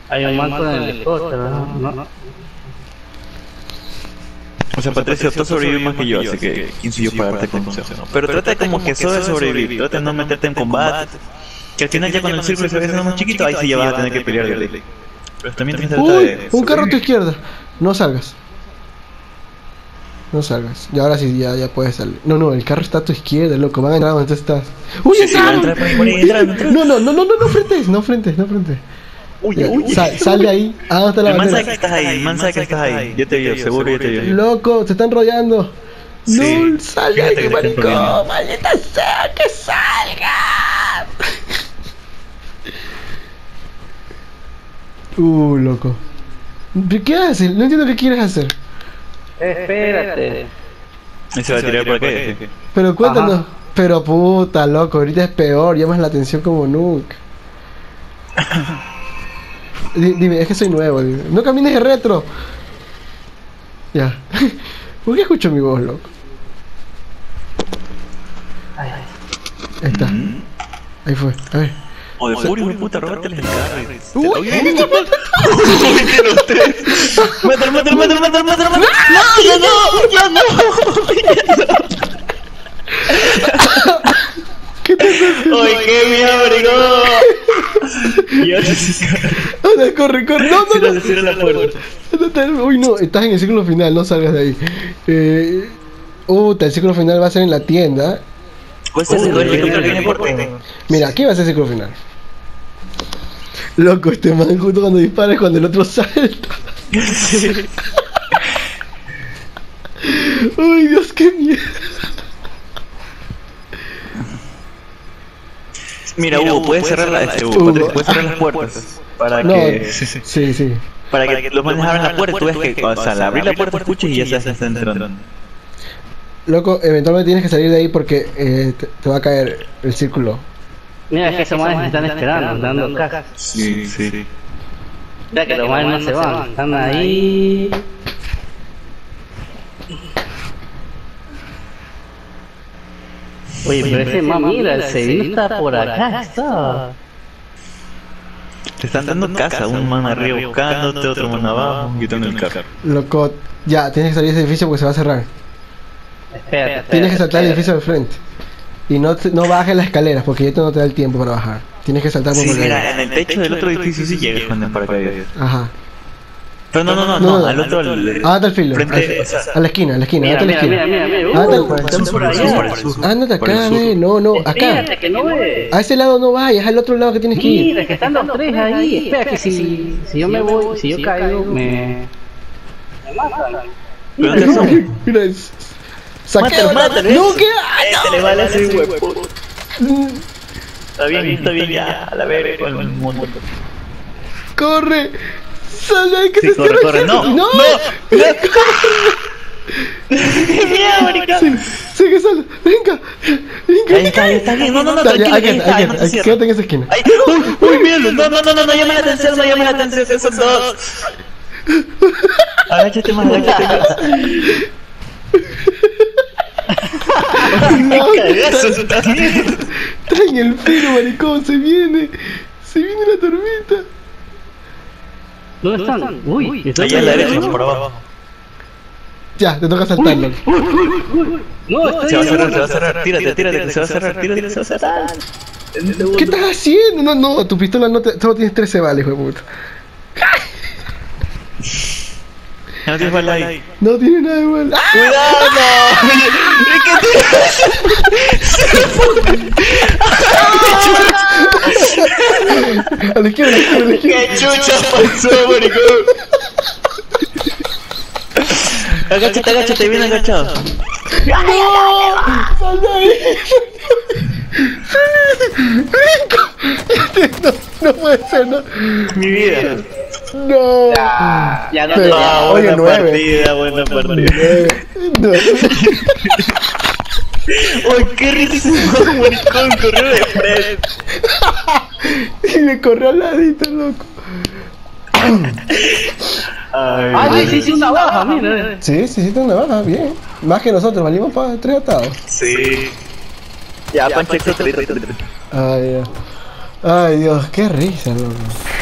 Hay un manto en el helicóptero, ¿no? O sea, Patricio, tú sobrevives más que yo, así que quién soy yo para darte consejo, ¿no? Pero trata como que eso de sobrevivir, trata de no meterte en combate. Que al final ya cuando el círculo se vaya haciendo más chiquito, ahí sí ya vas a tener que pelear de ley. Pero también te trata de... Un carro a tu izquierda. No salgas. No salgas. Y ahora sí, ya puedes salir. No, el carro está a tu izquierda, loco. Van a entrar donde tú estás. ¡Uy, entraron! No frentes. Uy. Sal de ahí. Ah, ¿dónde está la El man bandera? sabe que estás ahí, el man sabe que estás ahí. Yo te vio, seguro yo te vio. Loco, te están rodeando. Sí. No, sal de Fíjate ahí, que te están maricón. rodeando. Maldita sea, que salgas. Loco. ¿Qué haces? No entiendo qué quieres hacer. Espérate. ¿Y se va a tirar por qué? Pero cuéntanos. Ajá. Pero puta, loco, ahorita es peor, llamas la atención como nunca. Dime, es que soy nuevo, dime. No camines de retro. Ya. ¿Por qué escucho mi voz, loco? Ahí está. Ahí fue, a ver. O de furia, hijo de puta, róbateles el carro. ¡Uy! Los tres. Mátalo. No. ¿Qué te haces? ¡Ay, qué miedo, y ahora sí, Anda, corre. No. cierra la puerta. Uy, no, estás en el ciclo final, no salgas de ahí. El ciclo final va a ser en la tienda. Pues ese coche que viene por ti. Mira, aquí va a ser el ciclo final. Loco, este man justo cuando dispara es cuando el otro salta. Uy, Dios, qué miedo. Mira, Hugo, puedes cerrar puedes cerrar las puertas para No, que sí. para que los manes abran la puerta. Tú ves que, o sea, al abrir la puerta escuches y ya se está entrando. Loco, eventualmente tienes que salir de ahí porque te va a caer el círculo. Mira, es que esos manes están esperando, dando cajas. Sí. Ya que los manes no se van, están ahí. Oye, pero ese man, mira, el Sevino está por acá, está. Te están dando casa, un man arriba buscándote, otro man abajo, quitando el carro. Loco, ya, tienes que salir de ese edificio porque se va a cerrar. Espérate. Tienes que saltar el edificio al frente. Y no bajes las escaleras porque ya no te da el tiempo para bajar. Tienes que saltar por Sí, el mira, en el techo del otro edificio sí llegas con el paracaídas. Ajá. Pero no, al otro... Ándate al filo. Frente, A la esquina, ándate a la esquina. Mira. Ándate acá, no, acá. Espérate, que no ve. A ese lado no vayas, al otro lado que tienes que ir. Mira, que están los tres ahí. Espera, que si yo me voy, si yo caigo, me matan. Mira, saqueo. Mátalo. No, que Te le vale ese huevo. Está bien, ya, a la verga con el mundo. corre. Sal de ahí que Sí, se corre, cierra. corre, no. ¡Qué miedo, maricón! Sigue, sal. Venga. Ahí está bien, no, tranquilo, Quédate en esa esquina. Uy, míralo, no llame la atención, esos dos. Agáchate más. No, Cagazo, está bien. está en el filo, maricón, se viene la tormenta. ¿Dónde están? Uy, Allá a la derecha, por abajo. Ya, te toca saltarlo. No, Se va a cerrar, tírate, que se va a cerrar. ¿Qué estás haciendo? No, tu pistola solo tienes 13 balas, hijo de puta. No tienes bala ahí. No tiene nada de mal. A la izquierda. ¡Qué chucha pasó, maricón! Agáchate, bien agachado. ¡Sal de ahí! No puede ser, no. Mi vida. No. Ya no Pero, te oye, 9. Buena partida. 9. Uy, qué risa ese maricón, corrió de frente. Y me corrió al ladito, loco. Ay, sí, una baja, mira. Sí, tengo una baja, bien. Más que nosotros, valimos para 3 atados. sí. Ya, Pancho, Ay, Dios, qué risa, loco.